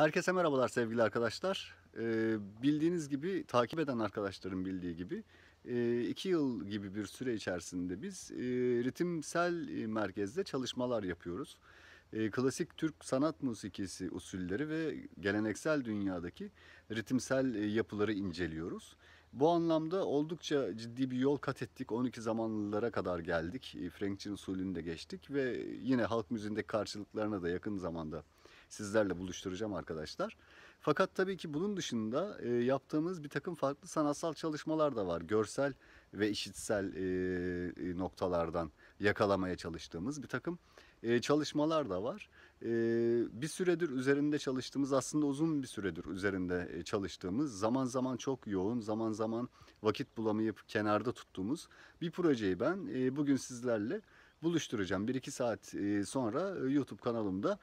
Herkese merhabalar sevgili arkadaşlar. Bildiğiniz gibi, takip eden arkadaşların bildiği gibi 2 yıl gibi bir süre içerisinde biz ritimsel merkezde çalışmalar yapıyoruz. Klasik Türk sanat musikisi usulleri ve geleneksel dünyadaki ritimsel yapıları inceliyoruz. Bu anlamda oldukça ciddi bir yol kat ettik. 12 zamanlılara kadar geldik. Frenkçin usulünü de geçtik ve yine halk müziğindeki karşılıklarına da yakın zamanda sizlerle buluşturacağım arkadaşlar. Fakat tabii ki bunun dışında yaptığımız bir takım farklı sanatsal çalışmalar da var. Görsel ve işitsel noktalardan yakalamaya çalıştığımız bir takım çalışmalar da var. Bir süredir üzerinde çalıştığımız, aslında uzun bir süredir üzerinde çalıştığımız, zaman zaman çok yoğun, zaman zaman vakit bulamayıp kenarda tuttuğumuz bir projeyi ben bugün sizlerle buluşturacağım. 1-2 saat sonra YouTube kanalımda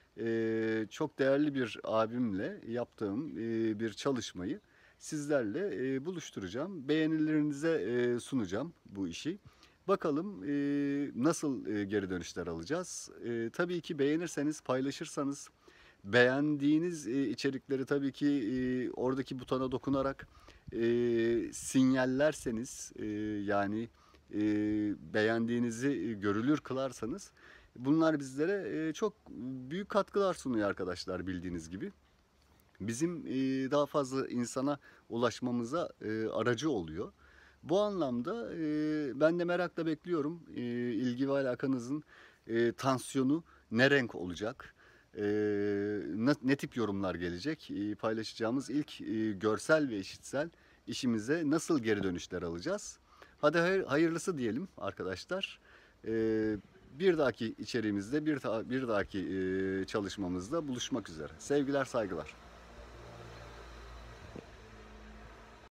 çok değerli bir abimle yaptığım bir çalışmayı sizlerle buluşturacağım. Beğenilerinize sunacağım bu işi. Bakalım nasıl geri dönüşler alacağız. Tabii ki beğenirseniz, paylaşırsanız, beğendiğiniz içerikleri tabii ki oradaki butona dokunarak sinyallerseniz, yani beğendiğinizi görülür kılarsanız, bunlar bizlere çok büyük katkılar sunuyor arkadaşlar, bildiğiniz gibi. Bizim daha fazla insana ulaşmamıza aracı oluyor. Bu anlamda ben de merakla bekliyorum. İlgi ve alakanızın tansiyonu ne renk olacak? Ne tip yorumlar gelecek? Paylaşacağımız ilk görsel ve işitsel işimize nasıl geri dönüşler alacağız? Hadi hayırlısı diyelim arkadaşlar. Bir dahaki içeriğimizde, bir dahaki çalışmamızda buluşmak üzere. Sevgiler, saygılar.